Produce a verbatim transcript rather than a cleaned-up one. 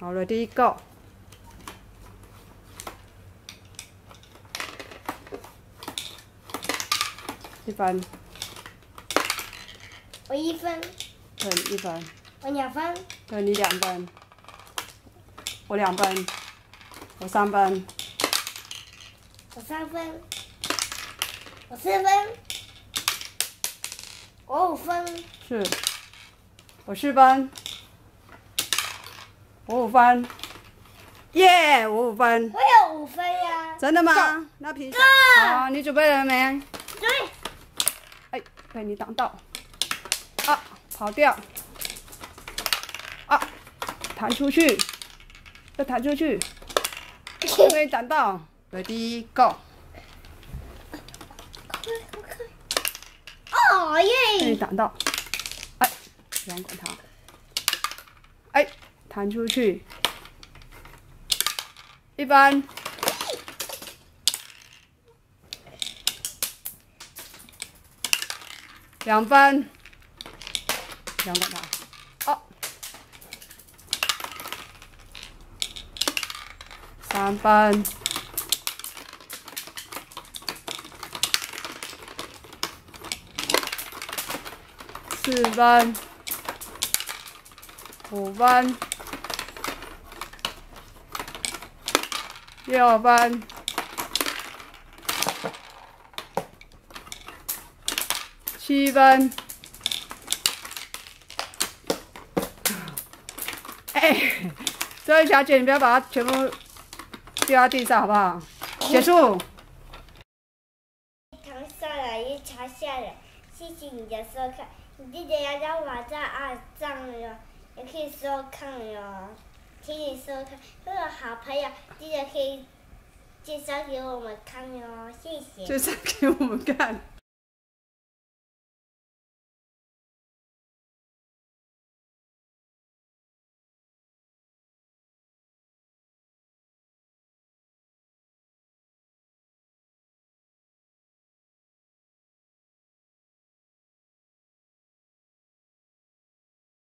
好了，第一个。一分。 我一分。 对，你一分。 我两分。 对，你两分。我两分。我三分。 我三分。我四分。我五分。 是。我四分。我五分。耶！我五分。 我有五分呀。 真的吗？那评审。好，你准备了没？ 对。 哎，被你挡到。啊，跑掉。啊，弹出去。再弹出去。被你挡到。Ready go。 哦耶！ 被你挡到。哎，不用管它。哎，弹出去。一分。两分。不用管它。哦。三分。四分。五分。六分。七分。哎，这位小姐，你不要把它全部丢到地上，好不好？结束。 糖下来，一茶下来，谢谢你的收看，你记得要让我在按赞哟，也可以收看哟，请你收看。如果好朋友，记得可以介绍给我们看哟，谢谢。 介绍给我们看。